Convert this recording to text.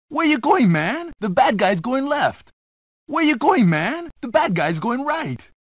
Where you going, man? The bad guy's going left. Where you going, man? The bad guy's going right.